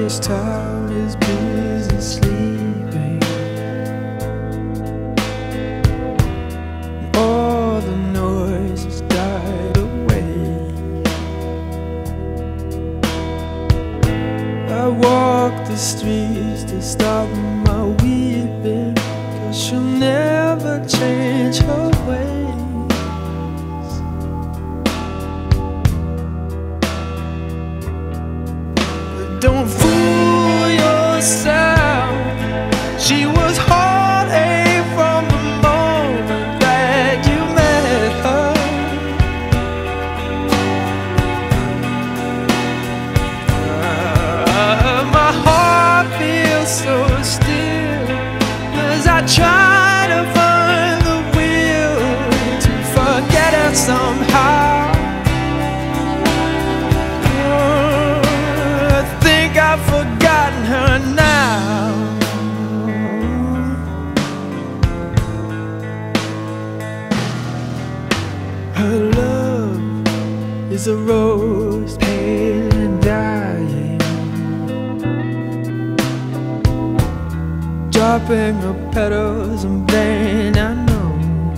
this town is busy sleeping. All the noise has died away. I walk the streets to stop my weeping, 'cause she'll never change her ways. Don't fool yourself, she was heartache from the moment that you met her. My heart feels so still as I try to find the will to forget her somehow. I've forgotten her now. Her love is a rose pale and dying, dropping her petals in vain, I know.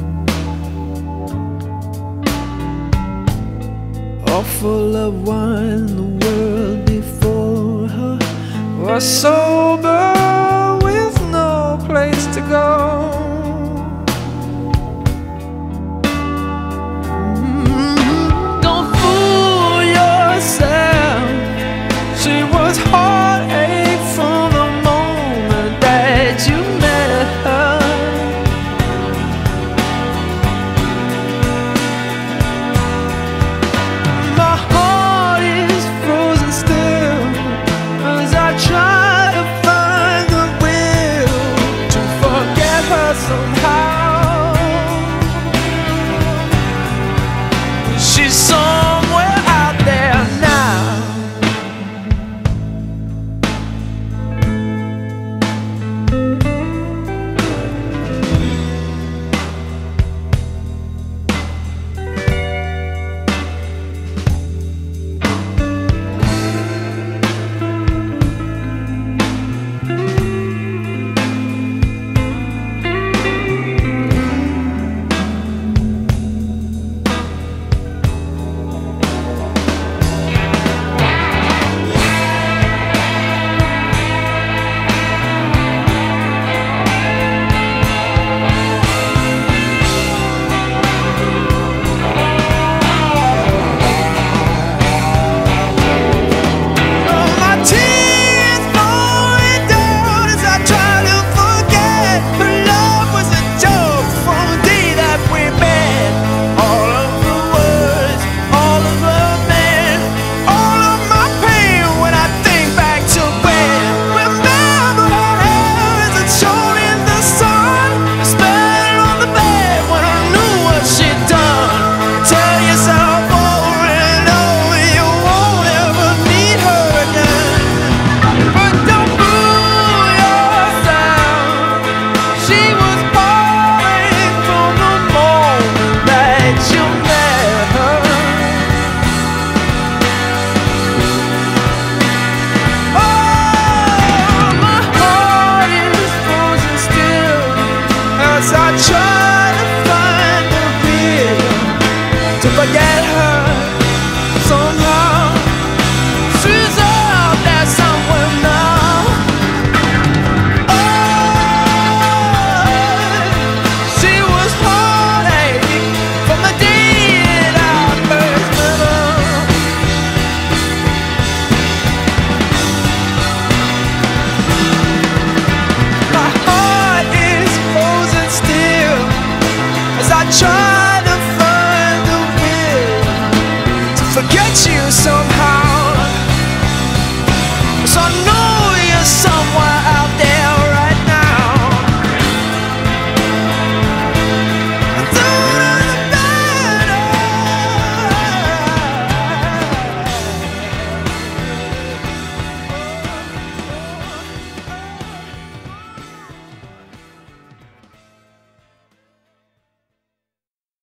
All full of wine, the world before her was sober with no place to go.